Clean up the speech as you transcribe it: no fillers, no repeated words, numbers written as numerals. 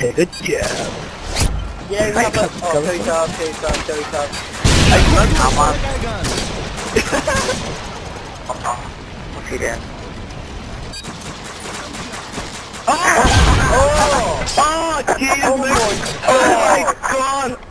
Good job. Yeah, we have a... Oh, two stars. Hey, look, I'm on. What's he doing? Oh, Jesus! Oh my God!